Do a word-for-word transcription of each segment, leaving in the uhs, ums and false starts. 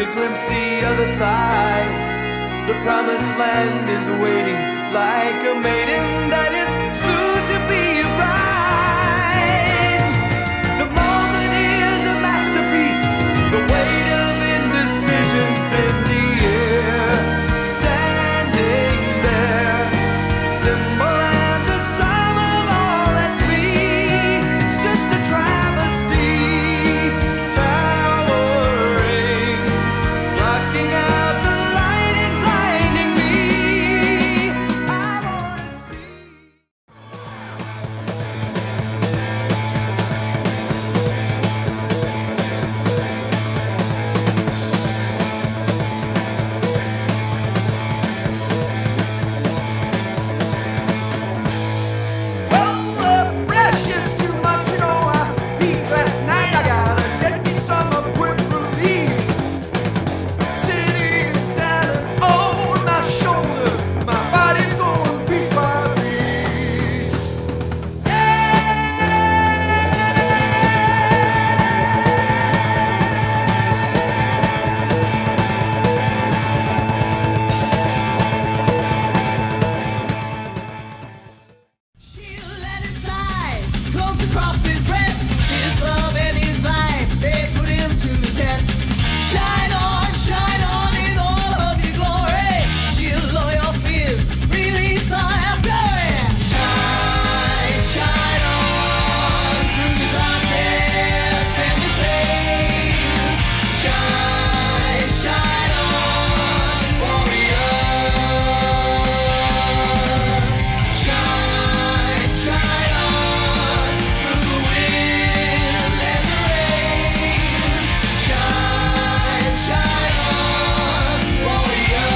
to glimpse the other side. The promised land is waiting like a maiden that is soon to be a bride. The moment is a masterpiece, the weight of indecisions in the air, standing there, symbol and the sum of all that's me. It's just a travesty, towering, blocking out the light and blinding me. I wanna see. Well, the pressure's too much, you know. I peaked last night. I gotta get me some quick release. City's standing on my shoulders. My body's going piece by piece. She'll let his side, close across his breast. His love and his life, they put him to the test. Shine on, shine on in all of your glory. She'll lull your fears, release all your fury. Shine, shine on through the darkness and the pain. Shine, shine on, warrior. Shine, shine on through the wind and the rain. Shine, shine on, warrior.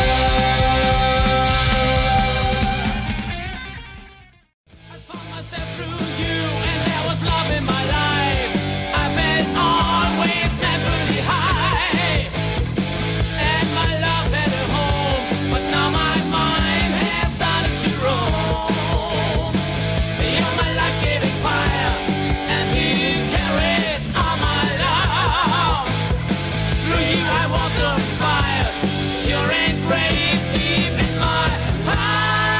I found myself through you, and there was love in my life. I've been always naturally high, and my love had a home, but now my mind has started to roam. You're my life-giving fire, and you carried all my love. Through you I was so inspired. You're engraved deep in my heart.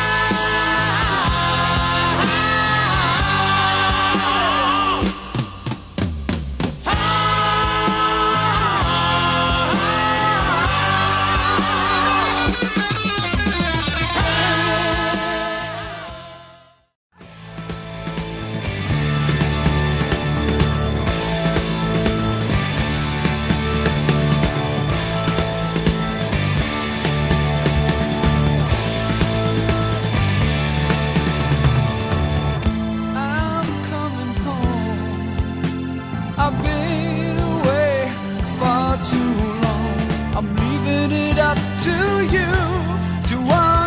I'm coming home. I've been away far too long. I'm leaving it up to you to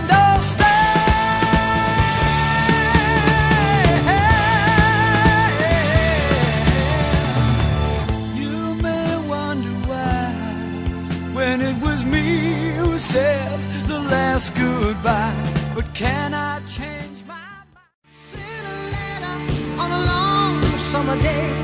understand. You may wonder why, when it was me who said the last goodbye. But can I change my mind? Send a letter on a long summer day.